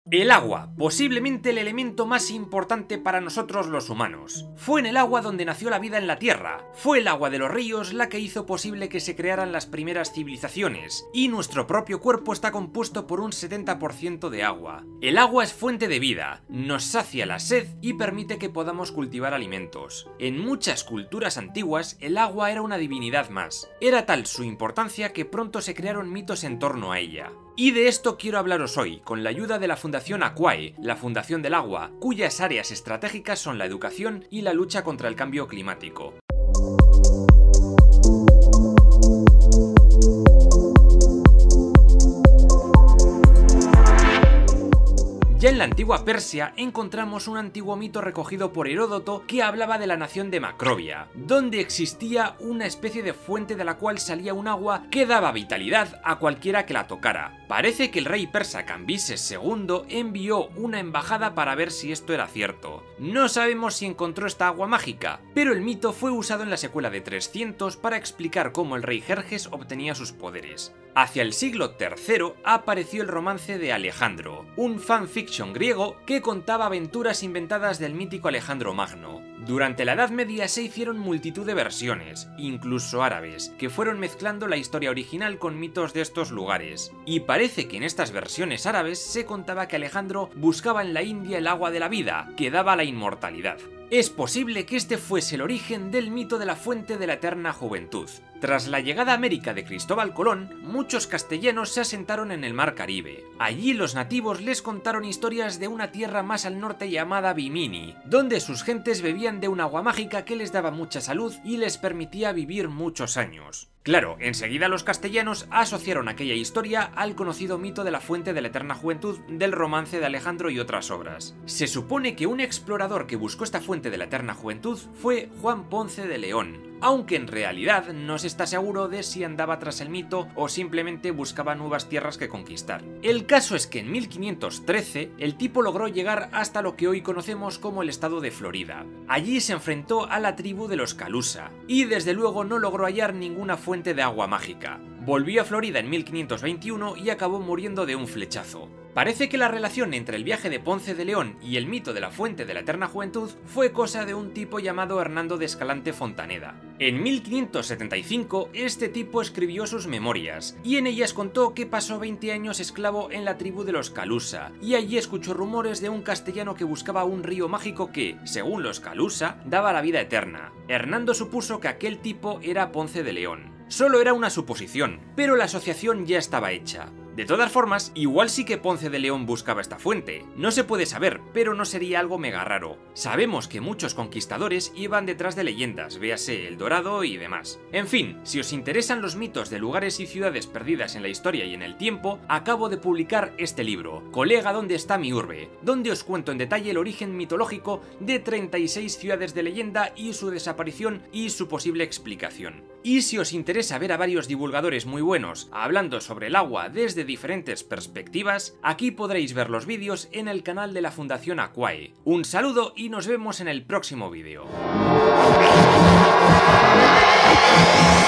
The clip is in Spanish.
El agua, posiblemente el elemento más importante para nosotros los humanos. Fue en el agua donde nació la vida en la Tierra. Fue el agua de los ríos la que hizo posible que se crearan las primeras civilizaciones, y nuestro propio cuerpo está compuesto por un 70% de agua. El agua es fuente de vida, nos sacia la sed y permite que podamos cultivar alimentos. En muchas culturas antiguas, el agua era una divinidad más. Era tal su importancia que pronto se crearon mitos en torno a ella. Y de esto quiero hablaros hoy, con la ayuda de la Fundación Aquae, la Fundación del Agua, cuyas áreas estratégicas son la educación y la lucha contra el cambio climático. Ya en la antigua Persia encontramos un antiguo mito recogido por Heródoto que hablaba de la nación de Macrobia, donde existía una especie de fuente de la cual salía un agua que daba vitalidad a cualquiera que la tocara. Parece que el rey persa Cambises II envió una embajada para ver si esto era cierto. No sabemos si encontró esta agua mágica, pero el mito fue usado en la secuela de 300 para explicar cómo el rey Jerjes obtenía sus poderes. Hacia el siglo III apareció el romance de Alejandro, un fanfiction griego que contaba aventuras inventadas del mítico Alejandro Magno. Durante la Edad Media se hicieron multitud de versiones, incluso árabes, que fueron mezclando la historia original con mitos de estos lugares. Y parece que en estas versiones árabes se contaba que Alejandro buscaba en la India el agua de la vida, que daba la inmortalidad. Es posible que este fuese el origen del mito de la fuente de la eterna juventud. Tras la llegada a América de Cristóbal Colón, muchos castellanos se asentaron en el mar Caribe. Allí los nativos les contaron historias de una tierra más al norte llamada Bimini, donde sus gentes bebían de un agua mágica que les daba mucha salud y les permitía vivir muchos años. Claro, enseguida los castellanos asociaron aquella historia al conocido mito de la fuente de la eterna juventud del romance de Alejandro y otras obras. Se supone que un explorador que buscó esta fuente de la eterna juventud fue Juan Ponce de León, aunque en realidad no se está seguro de si andaba tras el mito o simplemente buscaba nuevas tierras que conquistar. El caso es que en 1513 el tipo logró llegar hasta lo que hoy conocemos como el estado de Florida. Allí se enfrentó a la tribu de los Calusa, y desde luego no logró hallar ninguna fuente de agua mágica. Volvió a Florida en 1521 y acabó muriendo de un flechazo. Parece que la relación entre el viaje de Ponce de León y el mito de la fuente de la eterna juventud fue cosa de un tipo llamado Hernando de Escalante Fontaneda. En 1575 este tipo escribió sus memorias, y en ellas contó que pasó 20 años esclavo en la tribu de los Calusa, y allí escuchó rumores de un castellano que buscaba un río mágico que, según los Calusa, daba la vida eterna. Hernando supuso que aquel tipo era Ponce de León. Solo era una suposición, pero la asociación ya estaba hecha. De todas formas, igual sí que Ponce de León buscaba esta fuente. No se puede saber, pero no sería algo mega raro. Sabemos que muchos conquistadores iban detrás de leyendas, véase El Dorado y demás. En fin, si os interesan los mitos de lugares y ciudades perdidas en la historia y en el tiempo, acabo de publicar este libro, Colega, ¿dónde está mi urbe?, donde os cuento en detalle el origen mitológico de 36 ciudades de leyenda y su desaparición y su posible explicación. Y si os interesa ver a varios divulgadores muy buenos hablando sobre el agua desde diferentes perspectivas, aquí podréis ver los vídeos en el canal de la Fundación Aquae. Un saludo y nos vemos en el próximo vídeo.